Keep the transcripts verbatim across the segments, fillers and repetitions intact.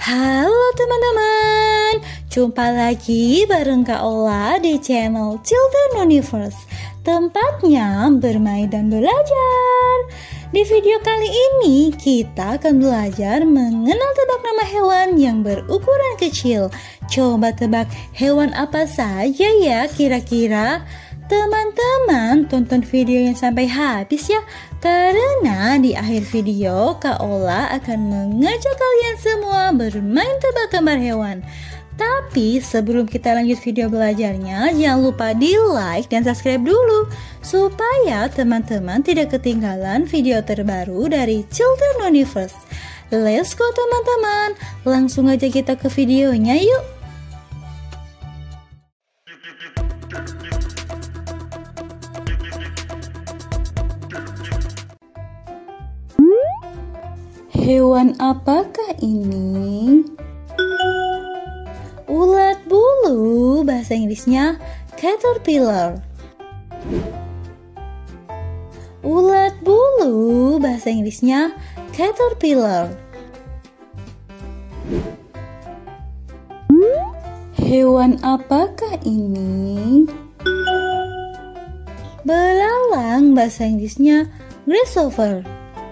Halo teman-teman, jumpa lagi bareng Kak Ola di channel Children Universe, tempatnya bermain dan belajar. Di video kali ini kita akan belajar mengenal tebak nama hewan yang berukuran kecil. Coba tebak hewan apa saja ya kira-kira? Teman-teman tonton videonya sampai habis ya, karena di akhir video Kak Ola akan mengajak kalian semua bermain tebak gambar hewan. Tapi sebelum kita lanjut video belajarnya, jangan lupa di like dan subscribe dulu supaya teman-teman tidak ketinggalan video terbaru dari Children Universe. Let's go teman-teman, langsung aja kita ke videonya yuk. Hewan apakah ini? Ulat bulu, bahasa Inggrisnya caterpillar. Ulat bulu, bahasa Inggrisnya caterpillar. Hewan apakah ini? Belalang, bahasa Inggrisnya grasshopper.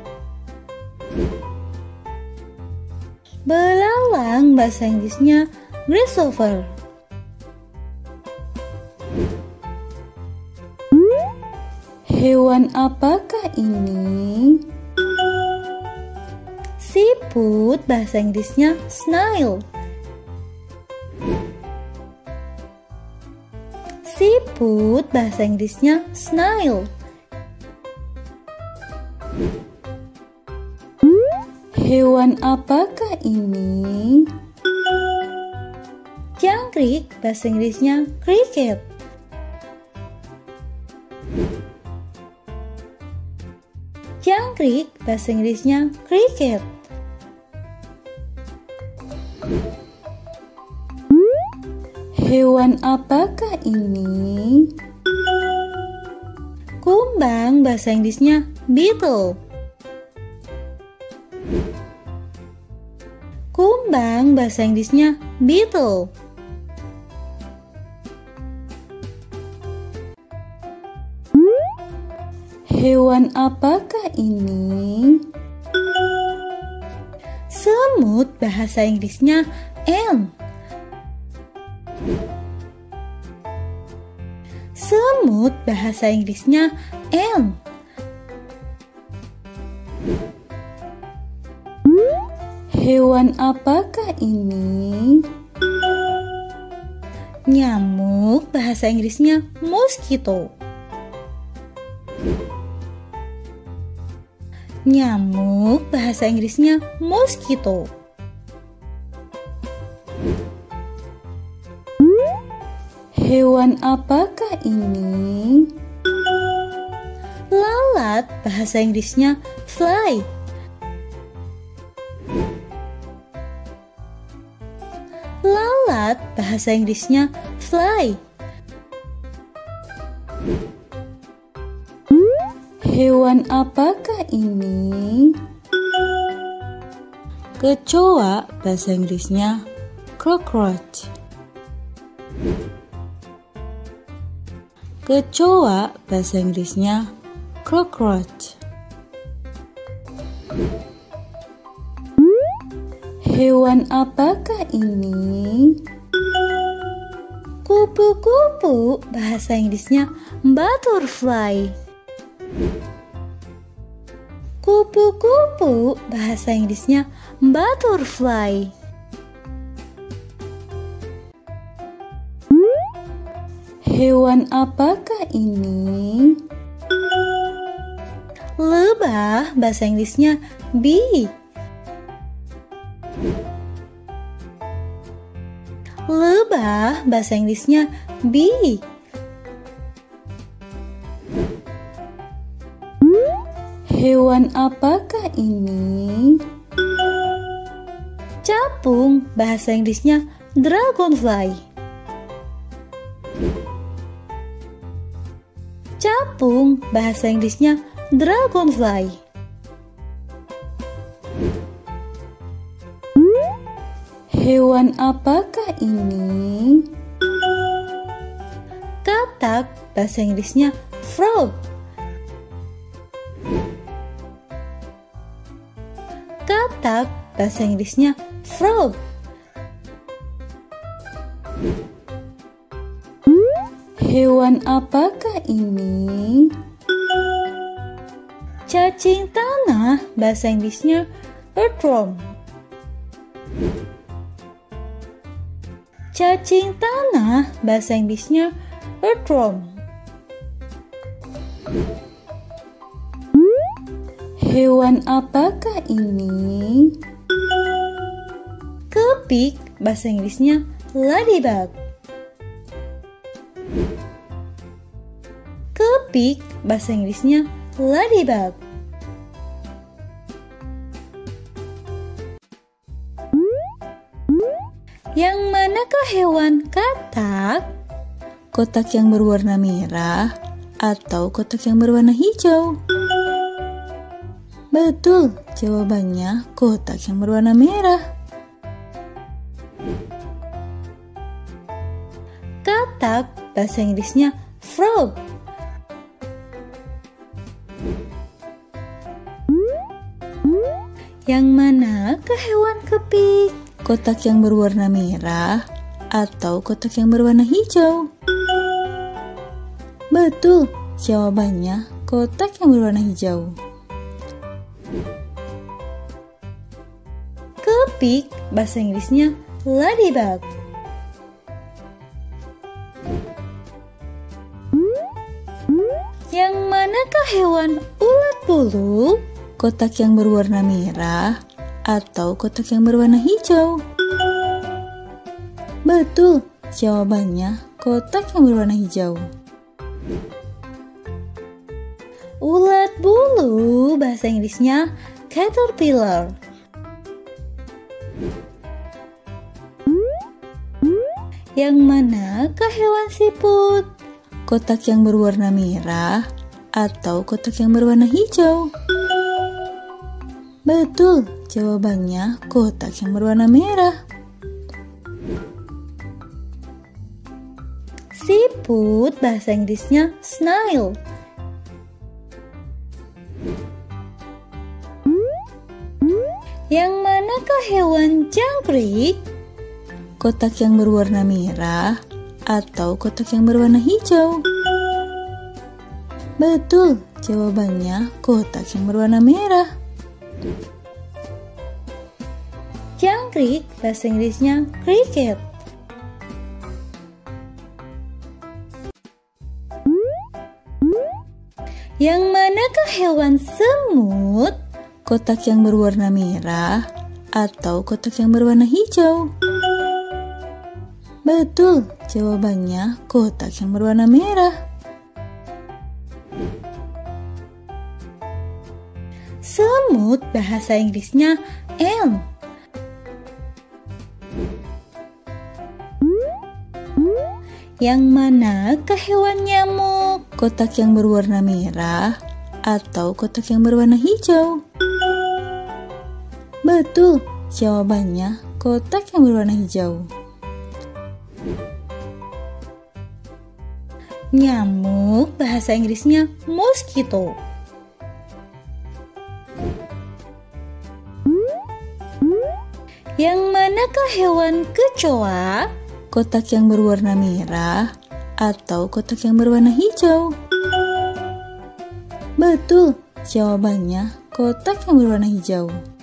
Belalang, bahasa Inggrisnya grasshopper. Hewan apakah ini? Siput, bahasa Inggrisnya snail. Siput, bahasa Inggrisnya snail. Hewan apakah ini? Jangkrik, bahasa Inggrisnya cricket. Jangkrik, bahasa Inggrisnya cricket. Hewan apakah ini? Kumbang, bahasa Inggrisnya beetle. Kumbang, bahasa Inggrisnya beetle. Hewan apakah ini? Semut, bahasa Inggrisnya ant. Semut, bahasa Inggrisnya ant. Hewan apakah ini? Nyamuk, bahasa Inggrisnya mosquito. Nyamuk, bahasa Inggrisnya mosquito. Hewan apakah ini? Lalat, bahasa Inggrisnya fly. Lalat, bahasa Inggrisnya fly. Hewan apakah ini? Kecoa, bahasa Inggrisnya cockroach. Kecoa, bahasa Inggrisnya cockroach. Hewan apakah ini? Kupu-kupu, bahasa Inggrisnya butterfly. Kupu-kupu, bahasa Inggrisnya butterfly. Hewan apakah ini? Lebah, bahasa Inggrisnya bee. Lebah, bahasa Inggrisnya bee. Hewan apakah ini? Capung, bahasa Inggrisnya dragonfly. Capung, bahasa Inggrisnya dragonfly. Hewan apakah ini? Katak, bahasa Inggrisnya frog. Katak, bahasa Inggrisnya frog. Hewan apakah ini? Cacing tanah, bahasa Inggrisnya earthworm. Cacing tanah, bahasa Inggrisnya earthworm. Hewan apakah ini? Kepik, bahasa Inggrisnya ladybug. Kepik, bahasa Inggrisnya ladybug. Yang manakah hewan katak? Kotak yang berwarna merah atau kotak yang berwarna hijau? Betul, jawabannya kotak yang berwarna merah. Katak, bahasa Inggrisnya frog. Yang manakah hewan kepik? Kotak yang berwarna merah atau kotak yang berwarna hijau? Betul, jawabannya kotak yang berwarna hijau. Kepik, bahasa Inggrisnya ladybug. Yang manakah hewan ulat bulu? Kotak yang berwarna merah atau kotak yang berwarna hijau? Betul, jawabannya kotak yang berwarna hijau. Ulat bulu, bahasa Inggrisnya caterpillar. Yang manakah hewan siput? Kotak yang berwarna merah atau kotak yang berwarna hijau? Betul, jawabannya kotak yang berwarna merah. Siput, bahasa Inggrisnya snail. Yang manakah hewan jangkrik? Kotak yang berwarna merah atau kotak yang berwarna hijau? Betul, jawabannya kotak yang berwarna merah. Jangkrik, bahasa Inggrisnya cricket. Yang manakah hewan semut? Kotak yang berwarna merah atau kotak yang berwarna hijau? Betul, jawabannya kotak yang berwarna merah. Semut, bahasa Inggrisnya ant. Yang manakah hewan nyamuk? Kotak yang berwarna merah atau kotak yang berwarna hijau? Betul, jawabannya kotak yang berwarna hijau. Nyamuk, bahasa Inggrisnya mosquito. Yang manakah hewan kecoa? Kotak yang berwarna merah atau kotak yang berwarna hijau? Betul, jawabannya kotak yang berwarna hijau.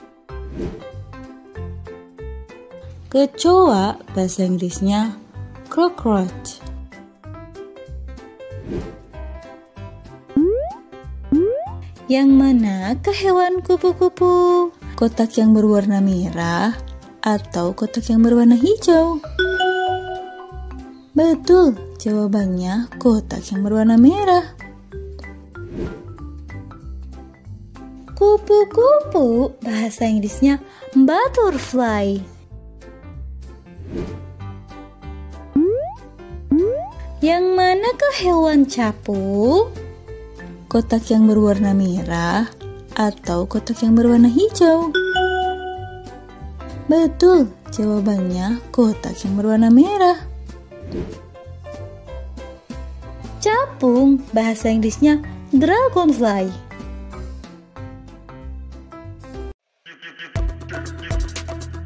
Kecoa, bahasa Inggrisnya cockroach. Yang manakah hewan kupu-kupu? Kotak yang berwarna merah atau kotak yang berwarna hijau? Betul, jawabannya kotak yang berwarna merah. Kupu-kupu, bahasa Inggrisnya butterfly. Yang manakah hewan capung? Kotak yang berwarna merah atau kotak yang berwarna hijau? Betul, Jawabannya kotak yang berwarna merah. Capung, bahasa Inggrisnya dragonfly.